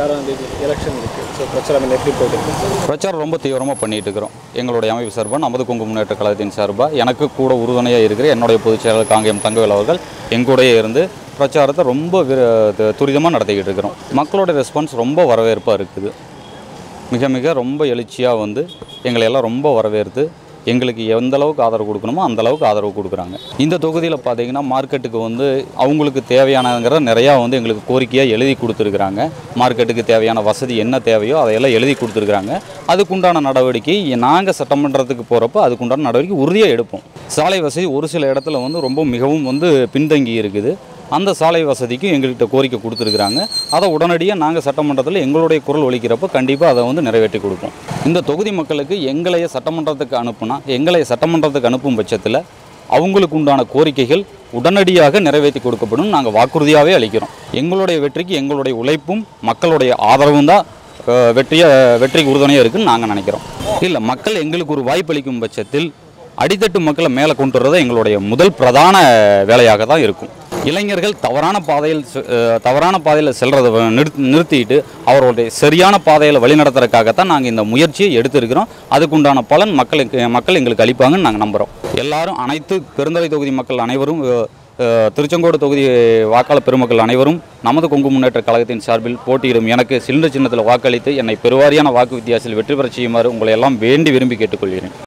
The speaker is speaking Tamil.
26ஆம் தேதி எலெக்ஷன் இருக்குது. ஸோ பிரச்சாரம் எப்படி போயிட்டு பிரச்சாரம் ரொம்ப தீவிரமாக பண்ணிகிட்டு இருக்கிறோம். எங்களுடைய அமைப்பு சார்பாக நமது கொங்கு முன்னேற்ற கழகத்தின் சார்பாக எனக்கு கூட உறுதுணையாக இருக்கிற என்னுடைய பொதுச் செயலாளர் காங்கேயம் தங்கவேல் அவர்கள் எங்கூடையே இருந்து பிரச்சாரத்தை ரொம்ப துரிதமாக நடத்திக்கிட்டு இருக்கிறோம். மக்களோட ரெஸ்பான்ஸ் ரொம்ப வரவேற்பாக இருக்குது. மிக மிக ரொம்ப எழுச்சியாக வந்து எங்களை எல்லாம் ரொம்ப வரவேற்று எங்களுக்கு எந்த அளவுக்கு ஆதரவு கொடுக்கணுமோ அந்த அளவுக்கு ஆதரவு கொடுக்குறாங்க. இந்த தொகுதியில் பார்த்தீங்கன்னா மார்க்கெட்டுக்கு வந்து அவங்களுக்கு தேவையானங்கிற நிறையா வந்து எங்களுக்கு கோரிக்கையாக எழுதி கொடுத்துருக்குறாங்க. மார்க்கெட்டுக்கு தேவையான வசதி என்ன தேவையோ அதையெல்லாம் எழுதி கொடுத்துருக்குறாங்க. அதுக்குண்டான நடவடிக்கை நாங்கள் சட்டமன்றத்துக்கு போகிறப்போ அதுக்குண்டான நடவடிக்கை உறுதியாக எடுப்போம். சாலை வசதி ஒரு சில இடத்துல வந்து ரொம்ப மிகவும் வந்து பின்தங்கி இருக்குது. அந்த சாலை வசதிக்கும் எங்கள்கிட்ட கோரிக்கை கொடுத்துருக்குறாங்க. அதை உடனடியாக நாங்கள் சட்டமன்றத்தில் எங்களுடைய குரல் ஒலிக்கிறப்போ கண்டிப்பாக அதை வந்து நிறைவேற்றி கொடுப்போம். இந்த தொகுதி மக்களுக்கு எங்களைய சட்டமன்றத்துக்கு அனுப்பும் பட்சத்தில் அவங்களுக்கு உண்டான கோரிக்கைகள் உடனடியாக நிறைவேற்றி கொடுக்கப்படும் நாங்கள் வாக்குறுதியாகவே அளிக்கிறோம். எங்களுடைய வெற்றிக்கு எங்களுடைய உழைப்பும் மக்களுடைய ஆதரவும் தான் வெற்றிக்கு உறுதுணையாக இருக்குதுன்னு நாங்கள் நினைக்கிறோம். இல்லை, மக்கள் எங்களுக்கு ஒரு வாய்ப்பளிக்கும் பட்சத்தில் அடித்தட்டு மக்களை மேலே கொண்டு வரது எங்களுடைய முதல் பிரதான வேலையாக தான் இருக்கும். இளைஞர்கள் தவறான பாதையில் செல்றதை நிறுத்திட்டு அவர்களுடைய சரியான பாதையில் வழிநடத்துறதுக்காகத்தான் நாங்கள் இந்த முயற்சியை எடுத்திருக்கிறோம். அதுக்குண்டான பலன் மக்கள் எங்களுக்கு அளிப்பாங்கன்னு நாங்கள் நம்புகிறோம். எல்லாரும் அனைத்து பெருந்தலை தொகுதி மக்கள் அனைவரும், திருச்செங்கோடு தொகுதி வாக்காளர் பெருமக்கள் அனைவரும் நமது கொங்கு முன்னேற்ற கழகத்தின் சார்பில் போட்டியிடும் எனக்கு சிலிண்டர் சின்னத்தில் வாக்களித்து என்னை பெருவாரியான வாக்கு வித்தியாசத்தில் வெற்றி பெற செய்யுமாறு உங்களை எல்லாம் வேண்டி விரும்பி கேட்டுக்கொள்கிறேன்.